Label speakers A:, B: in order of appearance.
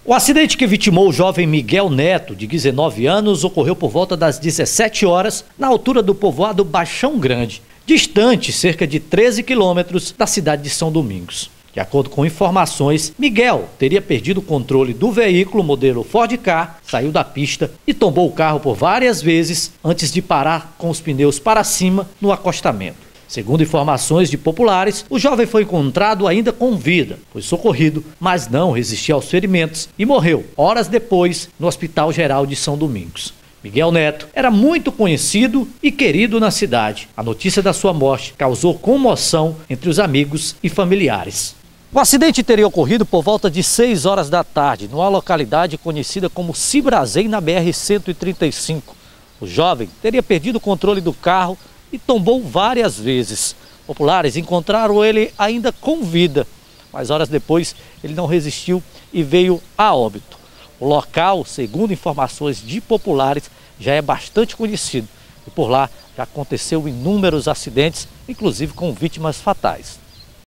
A: O acidente que vitimou o jovem Miguel Neto, de 19 anos, ocorreu por volta das 17 horas, na altura do povoado Baixão Grande, distante cerca de 13 quilômetros da cidade de São Domingos. De acordo com informações, Miguel teria perdido o controle do veículo modelo Ford Ka, saiu da pista e tombou o carro por várias vezes antes de parar com os pneus para cima no acostamento. Segundo informações de populares, o jovem foi encontrado ainda com vida, foi socorrido, mas não resistiu aos ferimentos e morreu horas depois no Hospital Geral de São Domingos. Miguel Neto era muito conhecido e querido na cidade. A notícia da sua morte causou comoção entre os amigos e familiares. O acidente teria ocorrido por volta de 6 horas da tarde, numa localidade conhecida como Cibrazém, na BR-135. O jovem teria perdido o controle do carro e tombou várias vezes. Populares encontraram ele ainda com vida, mas horas depois ele não resistiu e veio a óbito. O local, segundo informações de populares, já é bastante conhecido e por lá já aconteceu inúmeros acidentes, inclusive com vítimas fatais.